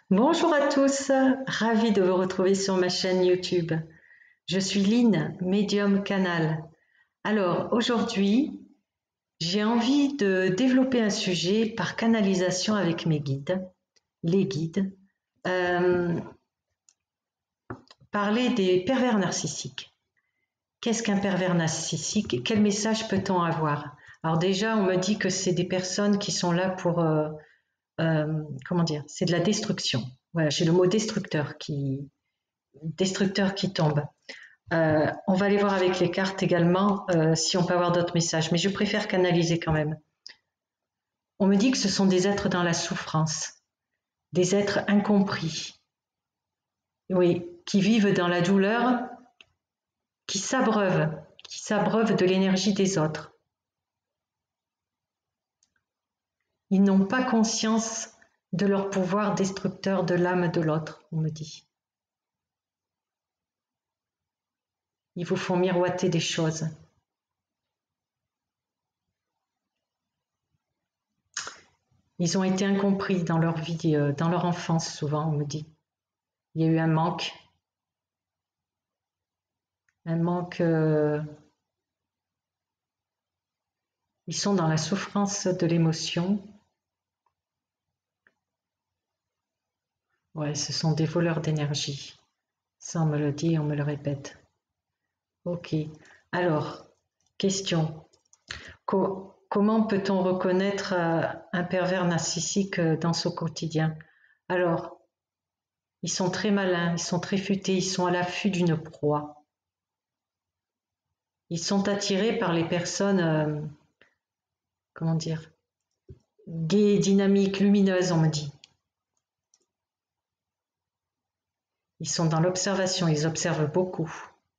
Bonjour à tous, ravie de vous retrouver sur ma chaîne YouTube. Je suis Lynn, médium canal. Alors aujourd'hui, j'ai envie de développer un sujet par canalisation avec mes guides, les guides. Euh, Parler des pervers narcissiques. Qu'est-ce qu'un pervers narcissique? Quel message peut-on avoir? Alors déjà, on me dit que c'est des personnes qui sont là pour comment dire, c'est de la destruction. Voilà, j'ai le mot destructeur qui tombe. On va aller voir avec les cartes également si on peut avoir d'autres messages, mais je préfère canaliser quand même. On me dit que ce sont des êtres dans la souffrance, des êtres incompris, oui, qui vivent dans la douleur, qui s'abreuvent de l'énergie des autres. Ils n'ont pas conscience de leur pouvoir destructeur de l'âme de l'autre, on me dit. Ils vous font miroiter des choses. Ils ont été incompris dans leur vie, dans leur enfance souvent, on me dit. Il y a eu un manque. Ils sont dans la souffrance de l'émotion. Ouais, ce sont des voleurs d'énergie. Ça, on me le dit, on me le répète. Ok. Alors, question. Comment peut-on reconnaître un pervers narcissique dans son quotidien? Alors, ils sont très malins, ils sont très futés, ils sont à l'affût d'une proie. Ils sont attirés par les personnes, comment dire, gaies, dynamiques, lumineuses, on me dit. Ils sont dans l'observation, ils observent beaucoup.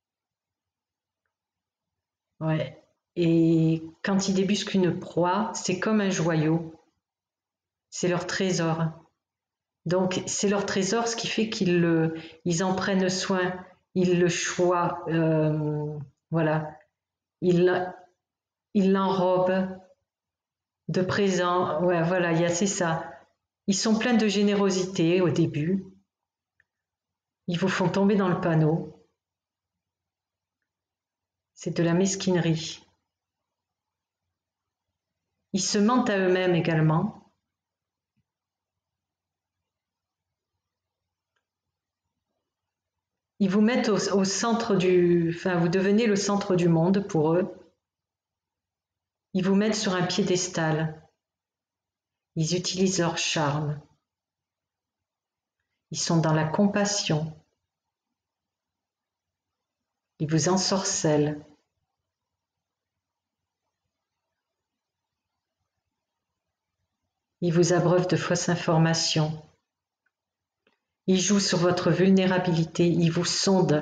Ouais. Et quand ils débusquent une proie, c'est comme un joyau. C'est leur trésor. Donc, c'est leur trésor, ce qui fait ils en prennent soin, ils le choient, voilà. Ils l'enrobent de présents. Ouais, voilà, c'est ça. Ils sont pleins de générosité au début. Ils vous font tomber dans le panneau. C'est de la mesquinerie. Ils se mentent à eux-mêmes également. Ils vous mettent au centre vous devenez le centre du monde pour eux. Ils vous mettent sur un piédestal. Ils utilisent leur charme. Ils sont dans la compassion. Ils vous ensorcellent. Ils vous abreuvent de fausses informations. Ils jouent sur votre vulnérabilité. Ils vous sondent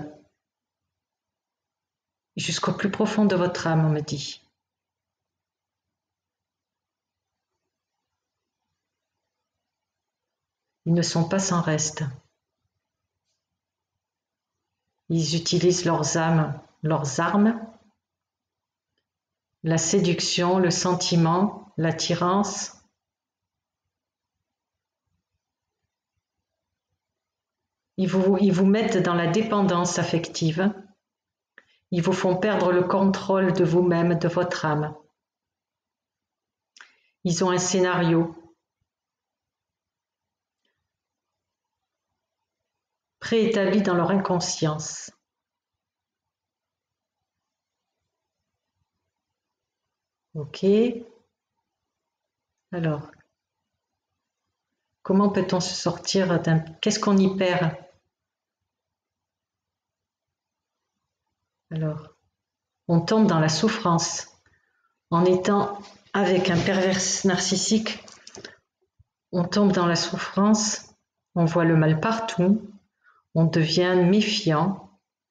jusqu'au plus profond de votre âme, on me dit. Ils ne sont pas sans reste. Ils utilisent leurs armes, la séduction, le sentiment, l'attirance. Ils vous mettent dans la dépendance affective. Ils vous font perdre le contrôle de vous-même, de votre âme. Ils ont un scénario préétabli dans leur inconscience. Ok. Alors, comment peut-on se sortir d'un... Qu'est-ce qu'on y perd? Alors, on tombe dans la souffrance. En étant avec un pervers narcissique, on tombe dans la souffrance, on voit le mal partout, on devient méfiant,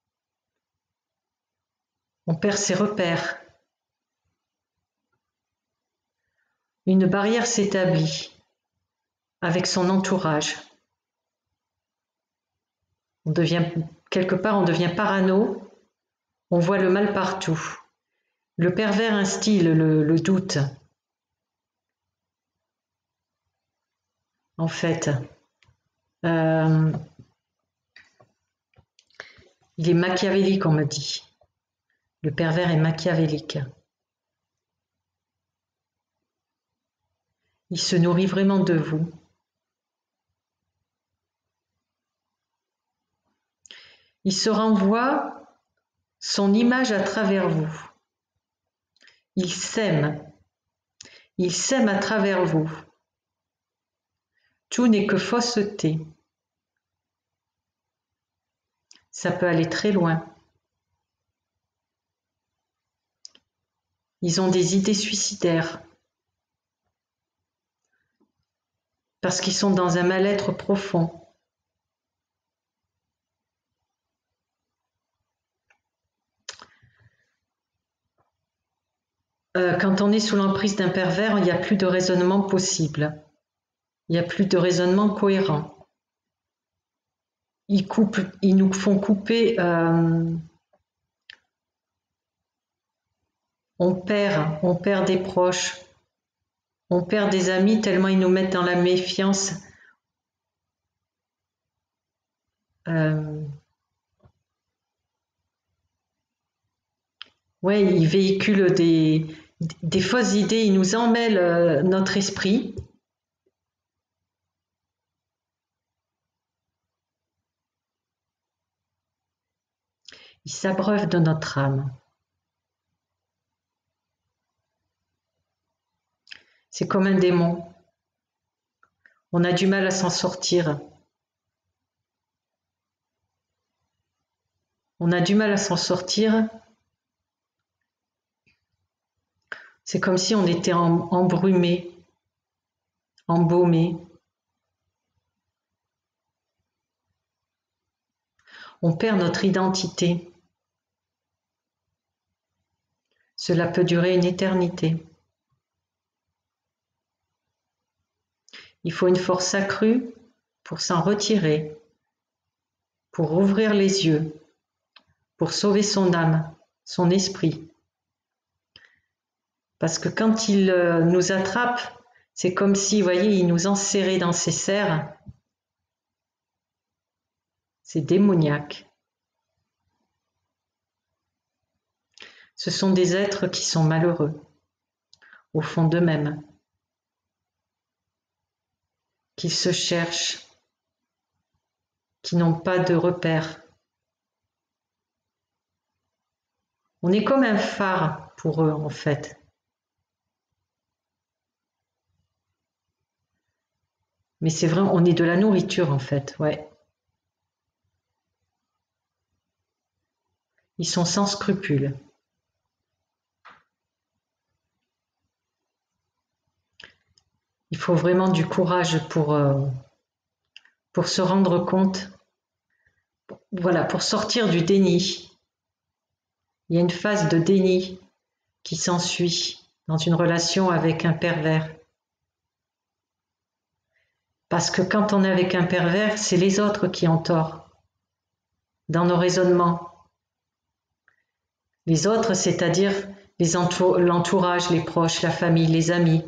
on perd ses repères. Une barrière s'établit avec son entourage. Quelque part, on devient parano, on voit le mal partout. Le pervers instille le doute. En fait, Euh, il est machiavélique, on me dit. Le pervers est machiavélique. Il se nourrit vraiment de vous. Il se renvoie son image à travers vous. Il s'aime. Il s'aime à travers vous. Tout n'est que fausseté. Ça peut aller très loin. Ils ont des idées suicidaires parce qu'ils sont dans un mal-être profond. Quand on est sous l'emprise d'un pervers, il n'y a plus de raisonnement possible. Il n'y a plus de raisonnement cohérent. Ils nous font couper. On perd des proches, on perd des amis tellement ils nous mettent dans la méfiance. Ouais, ils véhiculent des fausses idées, ils nous emmêlent notre esprit. Ils s'abreuvent de notre âme. C'est comme un démon. On a du mal à s'en sortir. On a du mal à s'en sortir. C'est comme si on était embrumé, embaumé. On perd notre identité. Cela peut durer une éternité. Il faut une force accrue pour s'en retirer, pour rouvrir les yeux, pour sauver son âme, son esprit. Parce que quand il nous attrape, c'est comme si, vous voyez, il nous enserrait dans ses serres. C'est démoniaque. Ce sont des êtres qui sont malheureux, au fond d'eux-mêmes, qui se cherchent, qui n'ont pas de repères. On est comme un phare pour eux, en fait. Mais c'est vrai, on est de la nourriture, en fait, ouais. Ils sont sans scrupules. Il faut vraiment du courage pour se rendre compte, voilà, pour sortir du déni. Il y a une phase de déni qui s'ensuit dans une relation avec un pervers. Parce que quand on est avec un pervers, c'est les autres qui ont tort dans nos raisonnements. Les autres, c'est-à-dire l'entourage, les proches, la famille, les amis.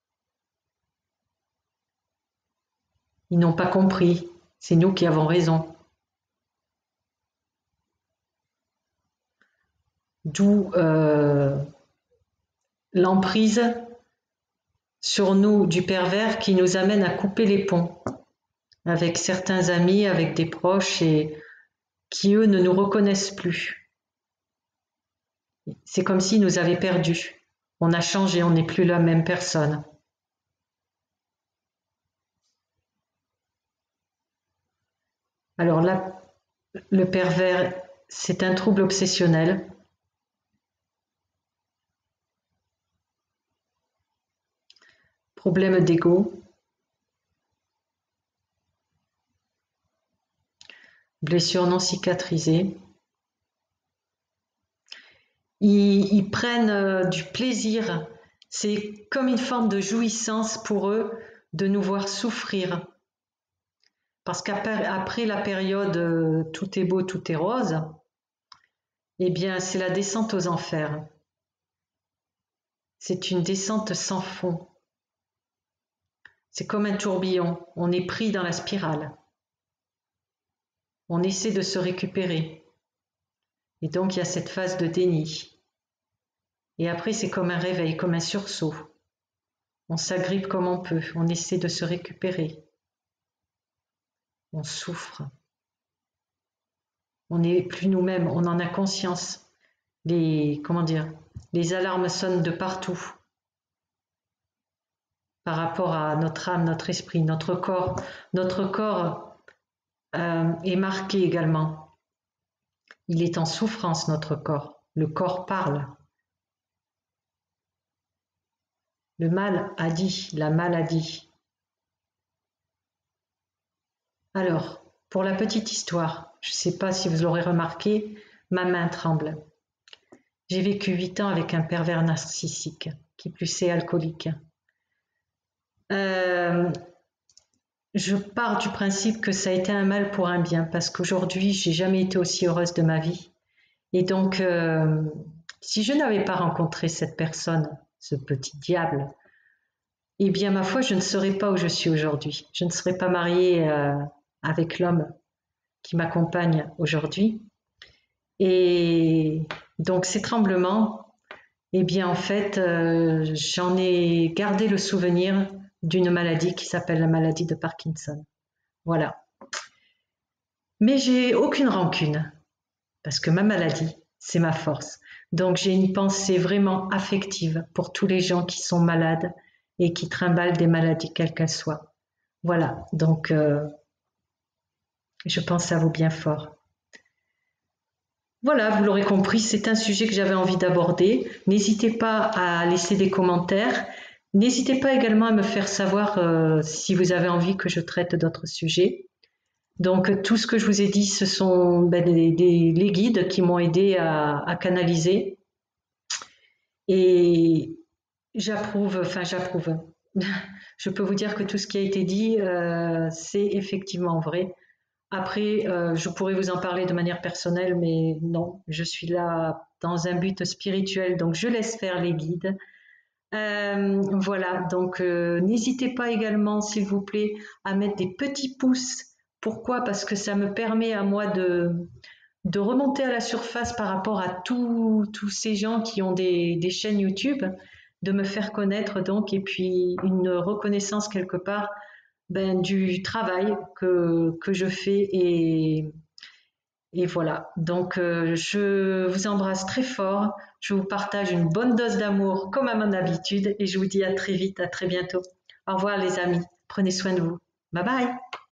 Ils n'ont pas compris, c'est nous qui avons raison. D'où l'emprise sur nous du pervers qui nous amène à couper les ponts avec certains amis, avec des proches et qui eux ne nous reconnaissent plus. C'est comme s'ils nous avaient perdus. On a changé, on n'est plus la même personne. Alors là, le pervers, c'est un trouble obsessionnel. Problème d'ego. Blessure non cicatrisée. Ils prennent du plaisir. C'est comme une forme de jouissance pour eux de nous voir souffrir. Parce qu'après la période tout est beau, tout est rose, eh bien c'est la descente aux enfers. C'est une descente sans fond. C'est comme un tourbillon, on est pris dans la spirale. On essaie de se récupérer. Et donc, il y a cette phase de déni. Et après, c'est comme un réveil, comme un sursaut. On s'agrippe comme on peut, on essaie de se récupérer. On souffre. On n'est plus nous-mêmes, on en a conscience. Comment dire, les alarmes sonnent de partout par rapport à notre âme, notre esprit, notre corps. Notre corps est marqué également. Il est en souffrance, notre corps. Le corps parle. Le mal a dit, la maladie. Alors, pour la petite histoire, je ne sais pas si vous l'aurez remarqué, ma main tremble. J'ai vécu 8 ans avec un pervers narcissique, qui plus est alcoolique. Je pars du principe que ça a été un mal pour un bien, parce qu'aujourd'hui, j'ai jamais été aussi heureuse de ma vie. Et donc, si je n'avais pas rencontré cette personne, ce petit diable, eh bien, ma foi, je ne serais pas où je suis aujourd'hui. Je ne serais pas mariée avec l'homme qui m'accompagne aujourd'hui. Et donc, ces tremblements, eh bien, en fait, j'en ai gardé le souvenir d'une maladie qui s'appelle la maladie de Parkinson. Voilà. Mais j'ai aucune rancune, parce que ma maladie, c'est ma force. Donc, j'ai une pensée vraiment affective pour tous les gens qui sont malades et qui trimballent des maladies, quelles qu'elles soient. Voilà, donc je pense à vous bien fort. Voilà, vous l'aurez compris, c'est un sujet que j'avais envie d'aborder. N'hésitez pas à laisser des commentaires. N'hésitez pas également à me faire savoir si vous avez envie que je traite d'autres sujets. Donc tout ce que je vous ai dit, ce sont les guides qui m'ont aidé à canaliser. Et j'approuve. Je peux vous dire que tout ce qui a été dit, c'est effectivement vrai. Après, je pourrais vous en parler de manière personnelle, mais non, je suis là dans un but spirituel, donc je laisse faire les guides. Voilà, donc n'hésitez pas également, s'il vous plaît, à mettre des petits pouces. Pourquoi? Parce que ça me permet à moi de remonter à la surface par rapport à tous ces gens qui ont des chaînes YouTube, de me faire connaître donc, et puis une reconnaissance quelque part du travail que je fais et voilà. Donc je vous embrasse très fort, je vous partage une bonne dose d'amour comme à mon habitude et je vous dis à très vite, à très bientôt. Au revoir les amis, prenez soin de vous. Bye bye.